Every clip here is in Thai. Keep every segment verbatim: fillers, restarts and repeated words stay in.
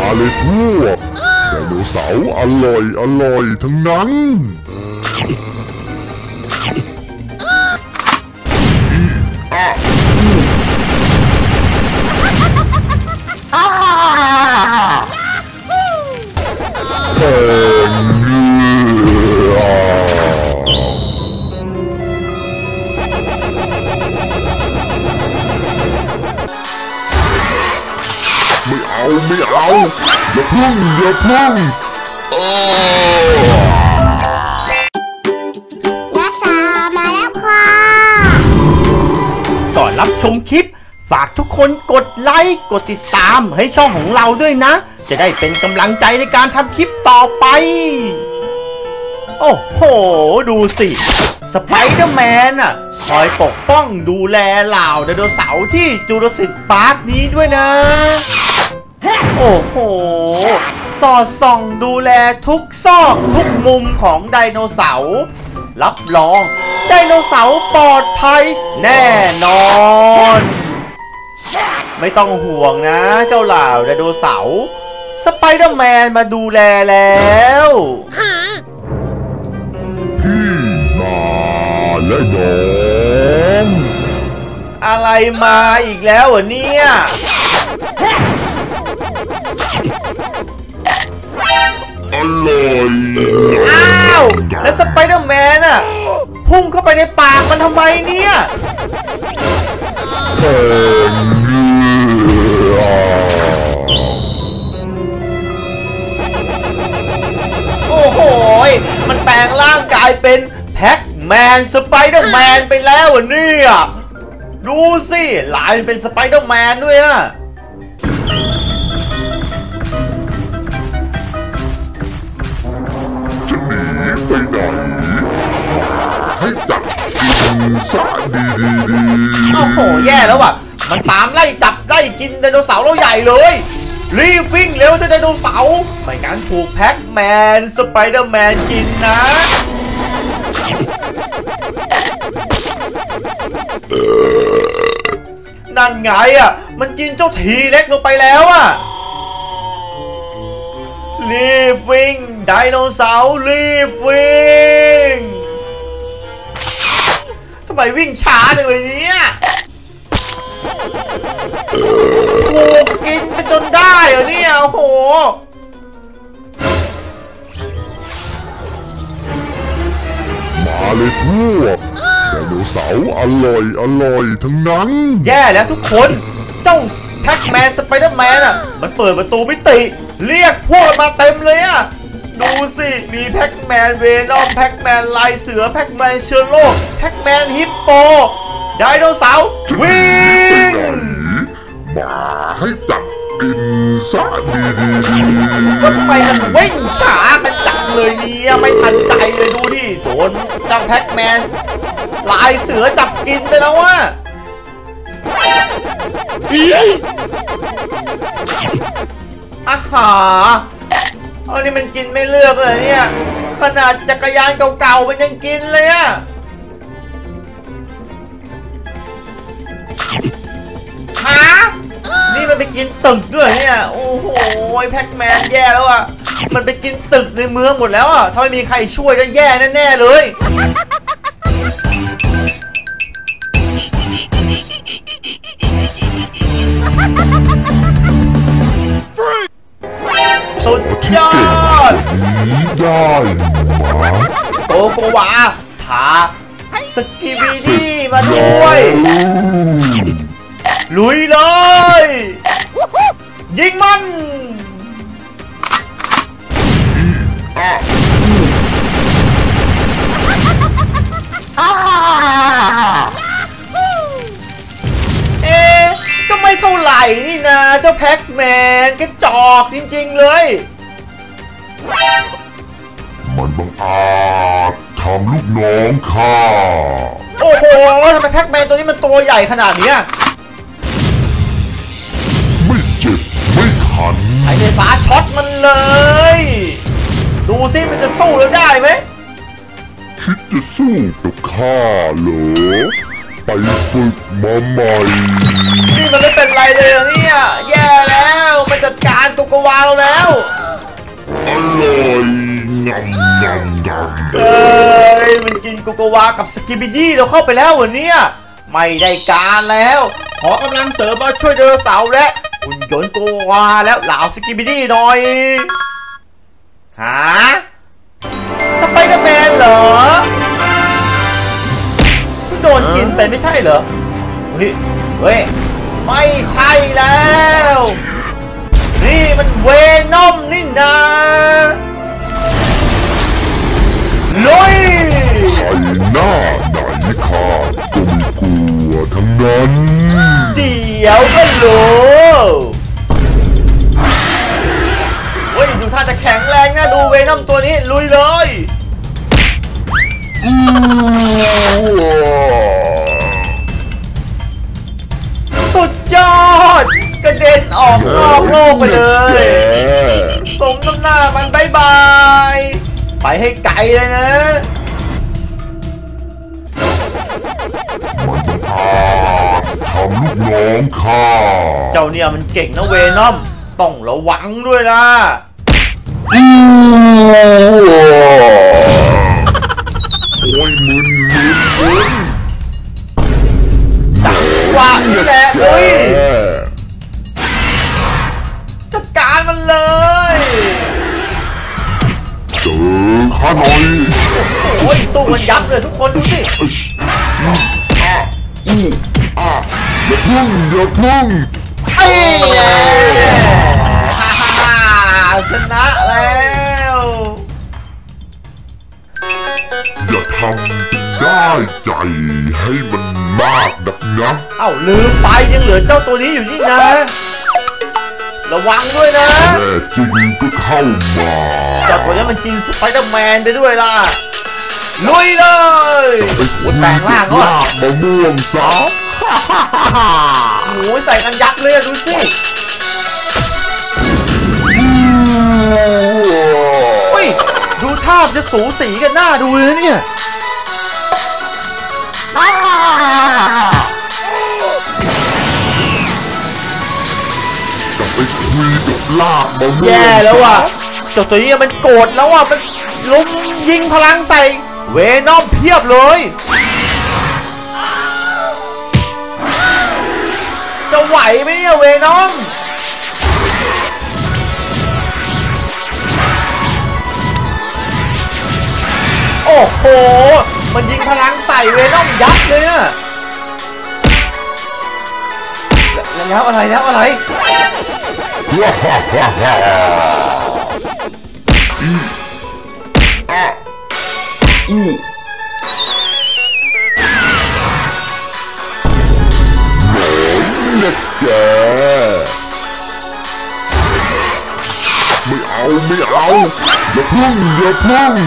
เลยพวกไดโนเสาร์อร่อยอร่อยทั้งนั้นแข่งเรือไม่เอาไม่เอาอย่าพึ่งอย่าพึ่งเออนักษามาแล้วค่ะก่อนรับชมคลิปฝากทุกคนกดไลค์กดติดตามให้ช่องของเราด้วยนะจะได้เป็นกำลังใจในการทำคลิปต่อไปโอ้โหดูสิสไปเดอร์แมนอ่ะคอยปกป้องดูแลเหล่าไดโนเสาร์ที่จูราสสิคพาร์คนี้ด้วยนะโอ้โหสอดส่องดูแลทุกซอกทุกมุมของไดโนเสาร์รับรองไดโนเสาร์ปลอดภัยแน่นอนไม่ต้องห่วงนะเจ้าเหล่าไดโนเสาร์สไปเดอร์แมนมาดูแลแล้วพี่มาและน้องอะไรมาอีกแล้วเหรอเนี่ยอร่อยอ้าวแล้วสไปเดอร์แมนอ่ะพุ่งเข้าไปในปากมันทำไมเนี่ยแข่งเรือโอ้โหมันแปลงร่างกายเป็นแพ็กแมนสไปเดอร์แมนไปแล้วอ่ะเนี่ยดูสิลายเป็นสไปเดอร์แมนด้วยอ่ะจะหนีไปไหนให้จับกินซะดีๆโอ้โหแย่แล้วอ่ะมันตามไล่จับไล่กินไดโนเสาร์เราใหญ่เลยรีบวิ่งเร็วเจ้าไดโนเสาร์ไม่งั้นถูกแพ็กแมนสไปเดอร์แมนกินนะนั่นไงอ่ะมันกินเจ้าทีเล็กลงไปแล้วอ่ะรีบวิ่งไดโนเสาร์รีบวิ่งทำไมวิ่งช้าจังเลยเนี่ยถูกกินไปจนได้เหรอเนี่ยโอ้โหมาเลยพวกไดโนเสาร์อร่อยอร่อยทั้งนั้นแย่แล้วทุกคนเจ้าแพ็กแมนสไปเดอร์แมนอ่ะมันเปิดประตูมิติเรียกพวกมาเต็มเลยอ่ะดูสิมีแพ็กแมนเวนอมแพ็กแมนลายเสือแพ็กแมนเชอร์โลแพ็กแมนฮิปโปไดโนเสาร์วิ่งมาให้จับกินซะดีๆก็ทำไมมันวิ่งช้ากันจังเลยเนี่ยไม่ทันใจเลยดูดิโดนเจ้าแพ็กแมนลายเสือจับกินไปแล้วว่ะอาหาอันนี้มันกินไม่เลือกเลยเนี่ยขนาดจักรยานเก่าๆมันยังกินเลยอะฮะนี่มันไปกินตึกด้วยเนี่ยโอ้โหแพ็กแมนแย่แล้วอะมันไปกินตึกในเมืองหมดแล้วอะถ้าไม่มีใครช่วยจะแย่แน่ๆเลยสุดยอดได้มาโตโกวาพาสกิบิดี้มาด้วยลุยเลยยิงมันเอ๊ะก็ไม่เท่าไหร่นี่นะเจ้าแพ็กแมนกระจอกจริงๆเลยมันบังอาจทำลูกน้องข้าโอ้โหทำไมแพ็กแมนตัวนี้มันตัวใหญ่ขนาดนี้ไม่เจ็บไม่ขันใช้ไฟฟ้าช็อตมันเลยดูซิมันจะสู้แล้วได้ไหมคิดจะสู้กับข้าเหรอไปฝึกมาใหม่นี่มันไม่เป็นไรเลยเนี่ยแย่แล้วมันจัดการโกโกวาเราแล้วอร่อยงำงำงำเอ้ยมันกินโกโกวากับสกิบิดี้เราเข้าไปแล้วเหรอเนี่ยไม่ได้การแล้วขอกำลังเสริมมาช่วยไดโนเสาร์และหุ่นยนต์โกโกวาแล้วเหล่าสกิบิดี้หน่อยหาสไปเดอร์แมนเหรอเพิ่งโดนกินไปไม่ใช่เหรอเฮ้ยเฮ้ยไม่ใช่แล้วนี่มันเวนอมนี่นะลุยใส่หน้าไหนข้าก็ไม่กลัวทั้งนั้นเดี๋ยวก็รู้เฮ้ยดูท่าจะแข็งแรงนะดูเวนอมตัวนี้ลุยเลยสุดยอดกระเด็นออกนอกโลกไปเลยสมน้ำหน้ามันบายบายไปให้ไกลเลยนะทำลูกน้องข้าเจ้าเนี่ยมันเก่งนะเวนอมต้องระวังด้วยนะโอ้ยมึนมึนมึนจังหวะนี่แหละเฮ้ยจัดการมันเลยเจอข้าหน่อยโอ้ยสู้มันยับเลยทุกคนดูสิอ่ะอืออ่ะอย่าพึ่งอย่าพึ่งเอ้ยฮ่าชนะแล้วอย่าทำได้ใจให้มันมากนักนะเอ้าลืมไปยังเหลือเจ้าตัวนี้อยู่นี่นะระวังด้วยนะแน่จริงก็เข้ามาเจ้าตัวนี้มันกินสไปเดอร์แมนไปด้วยล่ะลุยเลยหัวแตกล่างก็ลากมะม่วงซะโอ้ยใส่กันยักษ์เลยดูสิเฮ้ยดูท่าจะสูสีกันหน้าดูเลยเนี่ยจะไปคุยกับลากมะม่วงแย่แล้วว่ะเจ้าตัวนี้มันโกรธแล้วว่ะมันลุมยิงพลังใส่เวนอมเพียบเลยจะไหวไหมเนี่ยเวนอมโอ้โหมันยิงพลังใส่เวนอมยับเลยอะแล้วอะไรแล้วอะไรอู้นะแกไม่เอาไม่เอาอย่าพึ่งอย่าพึ่ง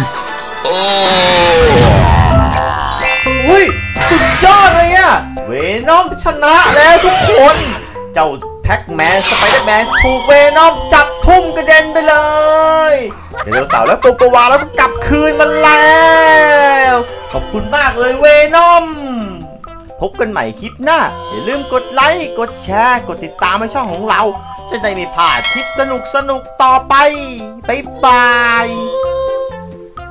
อุ้ยสุดยอดเลยอะเวนอมชนะแล้วทุกคนเจ้าแท็กแมนสไปเดอร์แมนถูกเวนอมจับทุ่มกระเด็นไปเลยไดโนเสาร์แล้วโกโกวาแล้วก็กลับคืนมาแล้วขอบคุณมากเลยเวนอมพบกันใหม่คลิปหน้าอย่าลืมกดไลค์กดแชร์กดติดตามให้ช่องของเราจะได้ไม่พลาดคลิปสนุกสนุกต่อไปบ๊ายบาย